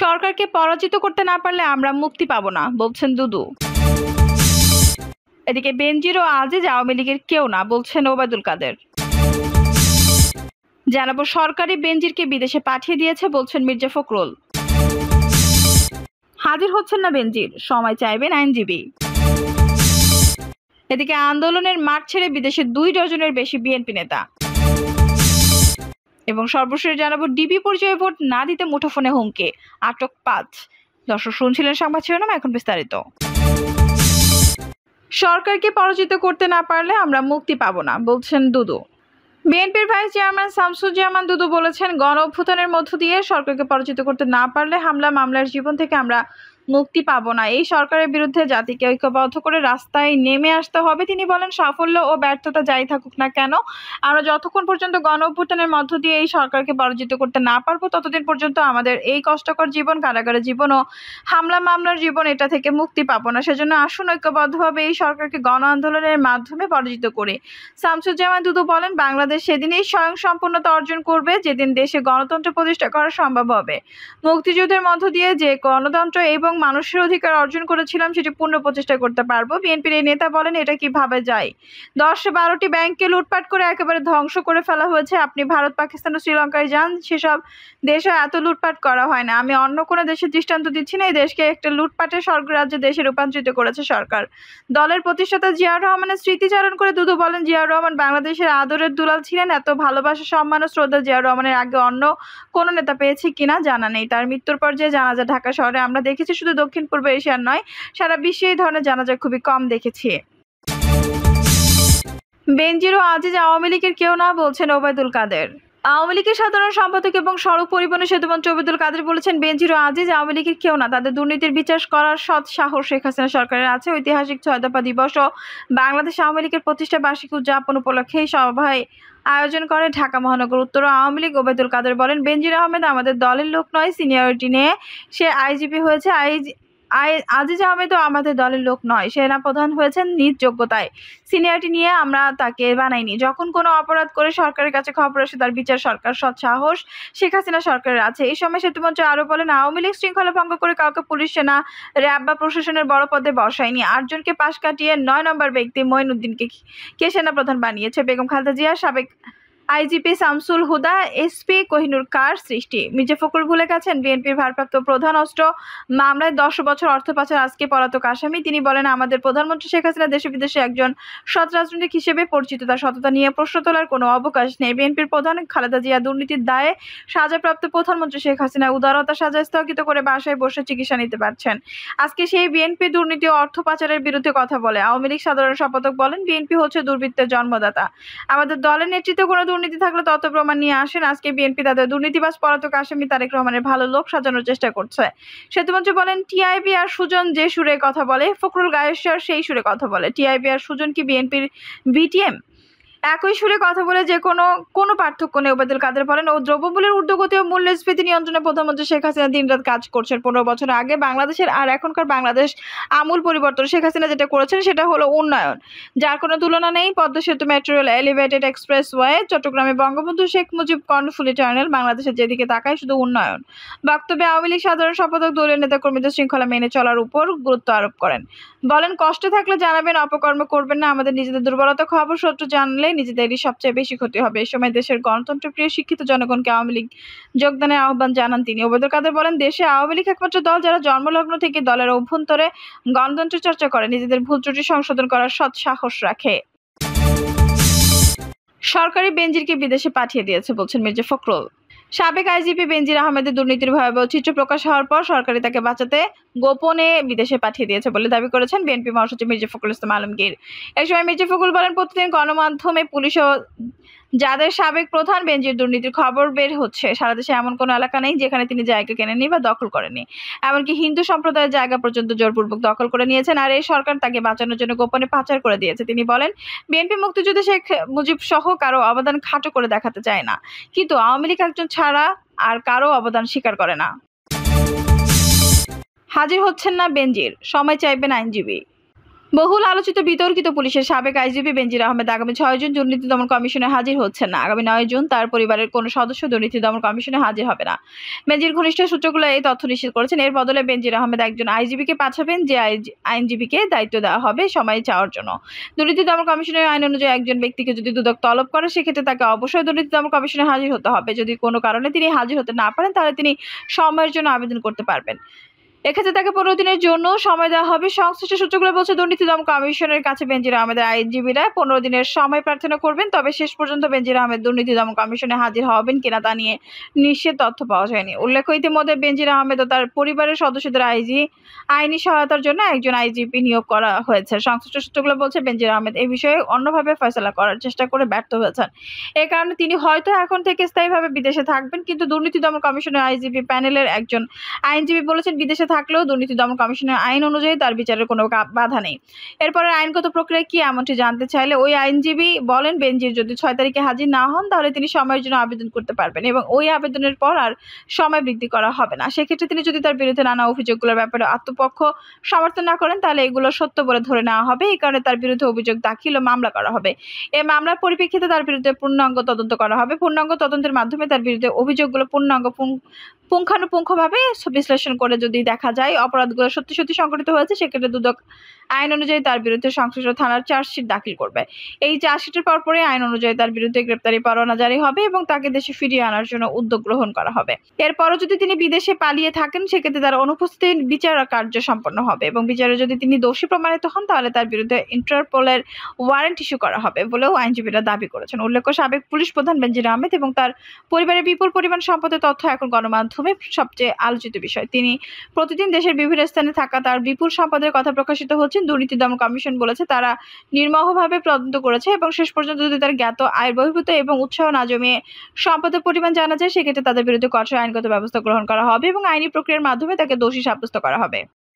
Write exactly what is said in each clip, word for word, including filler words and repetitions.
সরকারকে পরাজিত করতে না পারলে আমরা মুক্তি পাবো না, বলছেন দুদু। এদিকে বেনজির ও আজিজ আওয়ামী লীগের কেউ না, বলছেন ওবায়দুল কাদের। জানাবো সরকারি বেনজিরকে বিদেশে পাঠিয়ে দিয়েছে, বলছেন মির্জা ফখরুল। হাজির হচ্ছেন না বেনজির, সময় চাইবেন আইনজীবী। এদিকে আন্দোলনের মাঠ ছেড়ে বিদেশে দুই ডজনের বেশি বিএনপি নেতা। এবং সর্বশেষ জানাবো ডিবি পরিচয় ভোট না দিতে মুঠোফোনে হুমকি, আটক পাঁচ। দর্শক শুনছিলেন সংবাদ শিরোনাম, এখন বিস্তারিত। সরকারকে পরাজিত করতে না পারলে আমরা মুক্তি পাবো না, বলছেন দুদু। বিএনপির ভাইস চেয়ারম্যান শামসুজ্জামান দুদু বলেছেন, গণ অভ্যুত্থানের মধ্য দিয়ে সরকারকে পরাজিত করতে না পারলে হামলা মামলার জীবন থেকে আমরা মুক্তি পাবো না। এই সরকারের বিরুদ্ধে জাতিকে ঐক্যবদ্ধ করে রাস্তায় নেমে আসতে হবে। তিনি বলেন, সাফল্য ও ব্যর্থতা যাই থাকুক না কেন, আমরা যতক্ষণ পর্যন্ত গণ অভ্যুত্থানের মধ্য দিয়ে এই সরকারকে পরাজিত করতে না পারবো, ততদিন পর্যন্ত আমাদের এই কষ্টকর জীবন, কারাগারের জীবন ও হামলা মামলার জীবন, এটা থেকে মুক্তি পাবো না। সেজন্য আসুন ঐক্যবদ্ধভাবে এই সরকারকে গণ আন্দোলনের মাধ্যমে পরাজিত করে। শামসুজ্জামান দুদু বলেন, বাংলাদেশ সেদিনই স্বয়ং সম্পূর্ণতা অর্জন করবে যেদিন দেশে গণতন্ত্র প্রতিষ্ঠা করা সম্ভব হবে। মুক্তিযুদ্ধের মধ্য দিয়ে যে গণতন্ত্র এবং মানুষের অধিকার অর্জন করেছিলাম সেটি পূর্ণ প্রতিষ্ঠা করতে পারবো। বিএনপির এই নেতা বলেন, এটা কিভাবে যায়? দশ বারোটি ব্যাংককে লুটপাট করে একেবারে ধ্বংস করে ফেলা হয়েছে। আপনি ভারত, পাকিস্তান ও শ্রীলঙ্কায় যান, সেসব দেশে এত লুটপাট করা হয় না। আমি অন্য কোনো দেশের দৃষ্টান্ত দিচ্ছি না। এই দেশকে একটা লুটপাটের স্বর্গরাজ্যে দেশে রূপান্তরিত করেছে সরকার। দলের প্রতিষ্ঠাতা জিয়াউর রহমানের স্মৃতিচারণ করে দুদু বলেন, জিয়াউর রহমান বাংলাদেশের আদরের দুলাল ছিলেন। এত ভালোবাসা, সম্মান ও শ্রদ্ধা জিয়াউর রহমানের আগে অন্য কোনো নেতা পেয়েছি কিনা জানা নেই। তার মৃত্যুর পর যে জানাজা ঢাকা শহরে আমরা দেখেছি, শুধু দক্ষিণ পূর্ব এশিয়ার নয়, সারা বিশ্বে এই ধরনের জানাজা খুবই কম দেখেছি। বেনজির ও আজিজ আওয়ামী লীগের কেউ না, বলছেন ওবায়দুল কাদের। আওয়ামী লীগের সাধারণ সম্পাদক এবং সড়ক পরিবহন সেতুমন্ত্রী ওবায়দুল কাদের বলেছেন, বেনজির ও আজিজ আওয়ামী লীগের কেউ না। তাদের দুর্নীতির বিচার করার সৎ সাহস শেখ হাসিনা সরকারের আছে। ঐতিহাসিক ছয় দফা দিবস ও বাংলাদেশ আওয়ামী লীগের প্রতিষ্ঠা বার্ষিকী উদযাপন উপলক্ষে এই সভায় আয়োজন করে ঢাকা মহানগর উত্তর আওয়ামী লীগ। ওবায়দুল কাদের বলেন, বেনজির আহমেদ আমাদের দলের লোক নয়। সিনিয়রিটি নিয়ে সে আইজিপি হয়েছে। আইজি আজিজ আহমেদও আমাদের দলের লোক নয়। সেনাপ্রধান হয়েছেন নিজ যোগ্যতায়। সিনিয়রিটি নিয়ে আমরা তাকে বানাইনি। যখন কোনো অপরাধ করে সরকারের কাছে খবর আসে, তার বিচার সরকার সৎ সাহস শেখ হাসিনা সরকারের আছে। এই সময় সেতুমন্ত্রী আরও বলেন, আওয়ামী লীগ শৃঙ্খলা ভঙ্গ করে কাউকে পুলিশ, সেনা, র্যাব বা প্রশাসনের বড় পদে বসায়নি। আটজনকে পাশ কাটিয়ে নয় নম্বর ব্যক্তি মঈনুদ্দিনকে কে সেনাপ্রধান বানিয়েছে। বেগম খালেদা জিয়া, সাবেক আইজিপি শামসুল হুদা, এসপি কোহিনুর কার সৃষ্টি। মির্জা ফখরুল ভুলে গেছেন, বিএনপির ভারপ্রাপ্ত প্রধান অস্ত্র মামলায় দশ বছর অর্থ পাচার আজকে পলাতক আসামি। তিনি বলেন, আমাদের প্রধানমন্ত্রী শেখ হাসিনা দেশে বিদেশে একজন সৎ রাজনৈতিক হিসেবে পরিচিত। তার সততা নিয়ে প্রশ্ন তোলার কোনো অবকাশ নেই। বিএনপির প্রধান খালেদা জিয়া দুর্নীতির দায়ে সাজাপ্রাপ্ত প্রধানমন্ত্রী শেখ হাসিনা উদারতা সাজা স্থগিত করে বাসায় বসে চিকিৎসা নিতে পারছেন। আজকে সেই বিএনপি দুর্নীতি ও অর্থ পাচারের বিরুদ্ধে কথা বলে। আওয়ামী লীগ সাধারণ সম্পাদক বলেন, বিএনপি হচ্ছে দুর্বৃত্তের জন্মদাতা। আমাদের দলের নেতৃত্বে কোনো দুর্নীতি থাকলে তত প্রমাণ নিয়ে আসেন। আজকে বিএনপি তাদের দুর্নীতিবাজ পলাতক আসামি তারেক রহমানের ভালো লোক সাজানোর চেষ্টা করছে। সেতুমন্ত্রী বলেন, টিআইবি আর সুজন যে সুরে কথা বলে, ফখরুল গায়েশ্বর সেই সুরে কথা বলে। টিআইবি আর সুজন কি বিএনপির বিটিএম? একই সুরে কথা বলে যে কোনো কোনো পার্থক্য নেই। ওবায়দুল কাদের বলেন, ও দ্রব্যমূল্যের ঊর্ধ্বগতি ও মূল্যস্ফীতি নিয়ন্ত্রণে প্রধানমন্ত্রী শেখ হাসিনা দিনরাত কাজ করছেন। পনেরো বছর আগে বাংলাদেশের আর এখনকার বাংলাদেশ আমূল পরিবর্তন। শেখ হাসিনা যেটা করেছেন সেটা হলো উন্নয়ন, যার কোনো তুলনা নেই। পদ্মা সেতু, মেট্রো রেল, এলিভেটেড এক্সপ্রেসওয়ে, চট্টগ্রামে বঙ্গবন্ধু শেখ মুজিব কর্ণফুলী টার্নেল, বাংলাদেশের যেদিকে তাকায় শুধু উন্নয়ন। বক্তব্যে আওয়ামী লীগ সাধারণ সম্পাদক দলীয় নেতাকর্মীদের শৃঙ্খলা মেনে চলার উপর গুরুত্ব আরোপ করেন। বলেন, কষ্ট থাকলে জানাবেন, অপকর্ম করবেন না। আমাদের নিজেদের দুর্বলতা খবর শত্রু জানলে নিজেদেরই সবচেয়ে বেশি ক্ষতি হবে। এই সময় দেশের গণতন্ত্র প্রিয় শিক্ষিত জনগণকে আওয়ামী লীগ যোগদানের আহ্বান জানান তিনি। ওবায়দুল কাদের বলেন, দেশে আওয়ামী লীগ একমাত্র দল যারা জন্মলগ্ন থেকে দলের অভ্যন্তরে গণতন্ত্রের চর্চা করে, নিজেদের ভুল ত্রুটি সংশোধন করার সৎ সাহস রাখে। সরকারি বেনজিরকে বিদেশে পাঠিয়ে দিয়েছে, বলছেন মির্জা ফখরুল। সাবেক আইজিপি বেনজির আহমেদের দুর্নীতির ভয়াবহ চিত্র প্রকাশ হওয়ার পর সরকারি তাকে বাঁচাতে গোপনে বিদেশে পাঠিয়ে দিয়েছে বলে দাবি করেছেন বিএনপি মহাসচিব মির্জা ফখরুল ইসলাম আলমগীর। এই সময় মির্জা ফখরুল বলেন, প্রতিদিন গণমাধ্যমে পুলিশ ও যাদের সাবেক প্রধান বেনজির দুর্নীতির খবর বের হচ্ছে, সারা দেশে এমন কোনো এলাকা নেই যেখানে তিনি জায়গা কেনেননি বা দখল করেননি। এমনকি হিন্দু সম্প্রদায়ের জায়গা পর্যন্ত জোরপূর্বক দখল করে নিয়েছেন। আর এই সরকার তাকে বাঁচানোর জন্য গোপনে পাচার করে দিয়েছে। তিনি বলেন, বিএনপি মুক্তিযুদ্ধে শেখ মুজিব সহ কারো অবদান খাটো করে দেখাতে চায় না, কিন্তু আওয়ামী লীগ একজন ছাড়া আর কারো অবদান স্বীকার করে না। হাজির হচ্ছেন না বেনজির, সময় চাইবেন আইনজীবী। বহুল আলোচিত বিতর্কিত পুলিশের সাবেক আইজিপি বেনজির আহমেদ আগামী ছয় জুন দুর্নীতি দমন কমিশনে হাজির হচ্ছেন না। আগামী নয় জুন তার পরিবারের কোনো সদস্য দুর্নীতি দমন কমিশনে হাজির হবে না। বেনজির ঘনিষ্ঠ সূত্রগুলো এই তথ্য নিশ্চিত করেছেন। এর বদলে বেনজির আহমেদ একজন আইজিপিকে পাঠাবেন, যে আইনজীবীকে দায়িত্ব দেওয়া হবে সময় চাওয়ার জন্য। দুর্নীতি দমন কমিশনের আইন অনুযায়ী একজন ব্যক্তিকে যদি দুদক তলব করে, সেক্ষেত্রে তাকে অবশ্যই দুর্নীতি দমন কমিশনে হাজির হতে হবে। যদি কোনো কারণে তিনি হাজির হতে না পারেন, তাহলে তিনি সময়ের জন্য আবেদন করতে পারবেন। এক্ষেত্রে তাকে পনেরো দিনের জন্য সময় দেওয়া হবে। সংশ্লিষ্ট সূত্রগুলো বলছে, দুর্নীতি দমন কমিশনের কাছে বেনজির আহমেদের আইনজীবীরা পনেরো দিনের সময় প্রার্থনা করবেন। তবে শেষ পর্যন্ত বেনজির আহমেদ দুর্নীতি দমন কমিশনে হাজির হবেন কিনা তা নিয়ে নিশ্চিত তথ্য পাওয়া যায়নি। উল্লেখ্য, ইতিমধ্যে বেনজির আহমেদ ও তার পরিবারের সদস্যদের আইজি আইনি সহায়তার জন্য একজন আইজিপি নিয়োগ করা হয়েছে। সংশ্লিষ্ট সূত্রগুলো বলছে, বেনজির আহমেদ এই বিষয়ে অন্যভাবে ফয়সালা করার চেষ্টা করে ব্যর্থ হয়েছেন। এ কারণে তিনি হয়তো এখন থেকে স্থায়ীভাবে বিদেশে থাকবেন। কিন্তু দুর্নীতি দমন কমিশনের আইজিপি প্যানেলের একজন আইনজীবী বলেছেন, বিদেশে থাকলেও দুর্নীতি দমন কমিশনের আইন অনুযায়ী তার বিচারের কোনো বাধা নেই। এরপরে আইনগত প্রক্রিয়া কি, এমনটি জানতে চাইলে ওই আইনজীবী বলেন, বেনজির যদি ছয় তারিখে হাজির না হন, তাহলে তিনি সময়ের জন্য আবেদন করতে পারবেন এবং ওই আবেদনের পর আর সময় বৃদ্ধি করা হবে না। সেক্ষেত্রে তিনি যদি তার বিরুদ্ধে নানা অভিযোগগুলোর ব্যাপারে আত্মপক্ষ সমর্থন না করেন, তাহলে এগুলো সত্য বলে ধরে নেওয়া হবে। এই কারণে তার বিরুদ্ধে অভিযোগ দাখিল ও মামলা করা হবে। এই মামলার পরিপ্রেক্ষিতে তার বিরুদ্ধে পূর্ণাঙ্গ তদন্ত করা হবে। পূর্ণাঙ্গ তদন্তের মাধ্যমে তার বিরুদ্ধে অভিযোগগুলো পূর্ণাঙ্গ পুঙ্খানুপুঙ্খভাবে বিশ্লেষণ করে যদি দেখা যায় অপরাধগুলো সত্যি সত্যি সংঘটিত হয়েছে, সেক্ষেত্রে দুদক আইন অনুযায়ী তার বিরুদ্ধে সংশ্লিষ্ট থানার চার্জশিট দাখিল করবে। এই চার্জশিটের পরপরই আইন অনুযায়ী তার বিরুদ্ধে গ্রেপ্তারি পরোয়ানা জারি হবে এবং তাকে দেশে ফিরিয়ে আনার জন্য উদ্যোগ গ্রহণ করা হবে। এরপরও যদি তিনি বিদেশে পালিয়ে থাকেন, সেক্ষেত্রে তার অনুপস্থিত বিচার কার্য সম্পন্ন হবে এবং বিচারে যদি তিনি দোষী প্রমাণিত হন, তাহলে তার বিরুদ্ধে ইন্টারপোলের ওয়ারেন্ট ইস্যু করা হবে বলেও আইনজীবীরা দাবি করেছেন। উল্লেখ্য, সাবেক পুলিশ প্রধান বেনজির আহমেদ এবং তার পরিবারের বিপুল পরিমাণ সম্পদের তথ্য এখন গণমাধ্যমে সবচেয়ে আলোচিত বিষয়। তিনি প্রতিদিন দেশের বিভিন্ন স্থানে থাকা তার বিপুল সম্পদের কথা প্রকাশিত হচ্ছে। দুর্নীতি দমন কমিশন বলেছে, তারা নির্মোহভাবে তদন্ত করেছে এবং শেষ পর্যন্ত যদি তার জ্ঞাত আয় বহির্ভূত এবং উৎসাহ না জমিয়ে সম্পদের পরিমাণ জানা যায়, সেক্ষেত্রে তাদের বিরুদ্ধে কঠোর আইনগত ব্যবস্থা গ্রহণ করা হবে এবং আইনি প্রক্রিয়ার মাধ্যমে তাকে দোষী সাব্যস্ত করা হবে।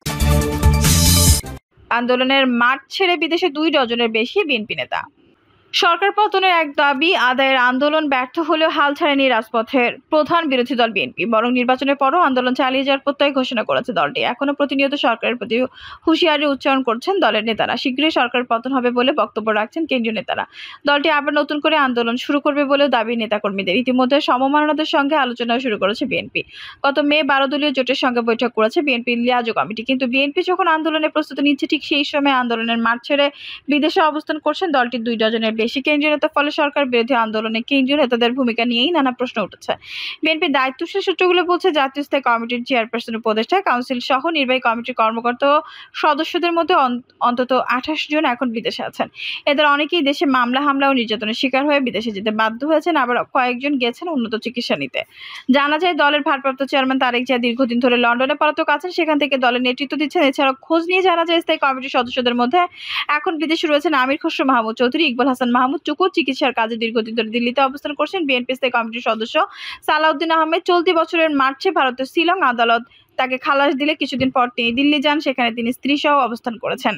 আন্দোলনের মাঠ ছেড়ে বিদেশে দুই ডজনের বেশি বিএনপি নেতা। সরকার পতনের এক দাবি আদায়ের আন্দোলন ব্যর্থ হলেও হাল ছাড়েনি রাজপথের প্রধান বিরোধী দল বিএনপি। বরং নির্বাচনের পরও আন্দোলন চালিয়ে যাওয়ার প্রত্যয় ঘোষণা করেছে দলটি। এখনো প্রতিনিয়ত সরকারের প্রতি হুঁশিয়ারি উচ্চারণ করছেন দলের নেতারা। শীঘ্রই সরকার পতন হবে বলে বক্তব্য রাখছেন কেন্দ্রীয় নেতারা। দলটি আবার নতুন করে আন্দোলন শুরু করবে বলেও দাবি নেতাকর্মীদের। ইতিমধ্যে সমমনাদের সঙ্গে আলোচনা শুরু করেছে বিএনপি। গত মে বারো দলীয় জোটের সঙ্গে বৈঠক করেছে বিএনপির লিয়াজো কমিটি। কিন্তু বিএনপি যখন আন্দোলনের প্রস্তুতি নিচ্ছে, ঠিক সেই সময় আন্দোলনের মাঠ ছেড়ে বিদেশে অবস্থান করছেন দলটির দুই ডজনের বেশি কেন্দ্রীয় নেতা। ফলে সরকার বিরোধী আন্দোলনে কেন্দ্রীয় নেতাদের ভূমিকা নিয়েই নানা প্রশ্ন উঠেছে। বিএনপির দায়িত্বশীল সূত্রগুলো বলছে, জাতীয় স্থায়ী কমিটির চেয়ারপারসন, উপদেষ্টা, কাউন্সিল সহ নির্বাহী কমিটির কর্মকর্তা ও সদস্যদের মধ্যে অন্তত আঠাশ জন এখন বিদেশে আছেন। এদের অনেকেই দেশে মামলা হামলা ও নির্যাতনের শিকার হয়ে বিদেশে যেতে বাধ্য হয়েছেন, আবার কয়েকজন গেছেন উন্নত চিকিৎসা নিতে। জানা যায়, দলের ভারপ্রাপ্ত চেয়ারম্যান তারেক জিয়া দীর্ঘদিন ধরে লন্ডনে পলাতক আছেন, সেখান থেকে দলের নেতৃত্ব দিচ্ছেন। এছাড়াও খোঁজ নিয়ে জানা যায়, স্থায়ী কমিটির সদস্যদের মধ্যে এখন বিদেশে রয়েছেন আমির খসরু মাহমুদ চৌধুরী, ইকবাল হাসান মাহমুদ টুকু চিকিৎসার কাজে দীর্ঘদিন ধরে দিল্লিতে অবস্থান করছেন। বিএনপি স্থায়ী কমিটির সদস্য সালাউদ্দিন আহমেদ চলতি বছরের মার্চে ভারতের শিলং আদালত তাকে খালাস দিলে কিছুদিন পর তিনি দিল্লি যান, সেখানে তিনি স্ত্রী সহ অবস্থান করেছেন।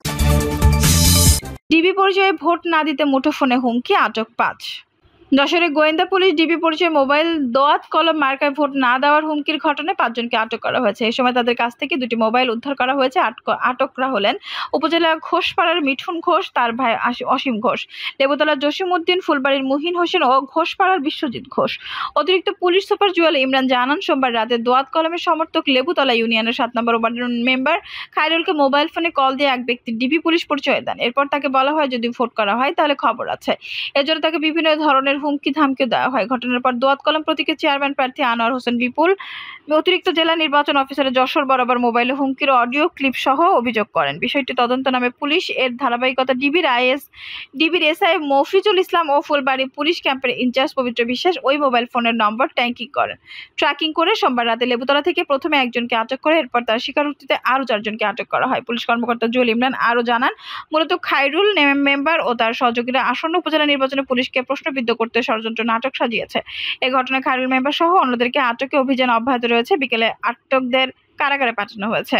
ডিবি পরিচয়ে ভোট না দিতে মুঠোফোনে হুমকি, আটক পাঁচ। যশোরে গোয়েন্দা পুলিশ ডিবি পরিচয় মোবাইল দোয়াত কলম মার্কায় ভোট না দেওয়ার হুমকির ঘটনায় পাঁচজনকে আটক করা হয়েছে। এই সময় তাদের কাছ থেকে দুটি মোবাইল উদ্ধার করা হয়েছে। আটকরা হলেন উপজেলা ঘোষপাড়ার মিঠুন ঘোষ, তার ভাই অসীম ঘোষ, লেবুতলার জসিম উদ্দিন, ফুলবাড়ির মুহিন হোসেন ও ঘোষপাড়ার বিশ্বজিৎ ঘোষ। অতিরিক্ত পুলিশ সুপার জুয়েল ইমরান জানান, সোমবার রাতে দোয়াত কলমের সমর্থক লেবুতলা ইউনিয়নের সাত নম্বর ওয়ার্ডের মেম্বার খায়রুলকে মোবাইল ফোনে কল দিয়ে এক ব্যক্তি ডিবি পুলিশ পরিচয় দেন। এরপর তাকে বলা হয়, যদি ভোট করা হয় তাহলে খবর আছে। এজন্য তাকে বিভিন্ন ধরনের হুমকি ধামকি দেওয়া হয়। ঘটনার পর দোয়াত কলম প্রতীকের চেয়ারম্যান প্রার্থী আনোয়ার হোসেন বিপুল অতিরিক্ত জেলা নির্বাচন অফিসারের যশোর বরাবর মোবাইলে হুমকির অডিও ক্লিপ সহ অভিযোগ করেন। বিষয়টি তদন্ত নামে পুলিশ এর ধারাবাহিকতা ডিবির আইএস ডিবির এসআই মফিজুল ইসলাম ও ফুলবাড়ি পুলিশ ক্যাম্পের ইনচার্জ পবিত্র বিশ্বাস ওই মোবাইল ফোনের নম্বর ট্র্যাকিং করেন ট্র্যাকিং করে সোমবার রাতে লেবুতলা থেকে প্রথমে একজনকে আটক করে এরপর তার স্বীকারোক্তিতে আরও চারজনকে আটক করা হয়। পুলিশ কর্মকর্তা জুয়েল ইমরান আরও জানান, মূলত খায়রুল মেম্বার ও তার সহযোগীরা আসন্ন উপজেলা নির্বাচনে পুলিশকে প্রশ্নবিদ্ধ করতে ষড়যন্ত্র নাটক সাজিয়েছে। এই ঘটনায় খায়রুল মেম্বার সহ অন্যদেরকে আটকে অভিযান অব্যাহত রয়েছে। বিকেলে আটকদের কারাগারে পাঠানো হয়েছে।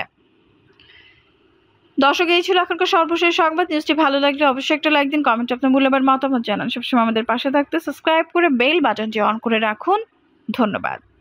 দর্শক, এই ছিল এখনকার সর্বশেষ সংবাদ। নিউজটি ভালো লাগলে অবশ্যই একটা লাইক দিন, কমেন্ট আপনার মূল্যবান মতামত জানান। সবসময় আমাদের পাশে থাকতে সাবস্ক্রাইব করে বেল বাটনটি অন করে রাখুন। ধন্যবাদ।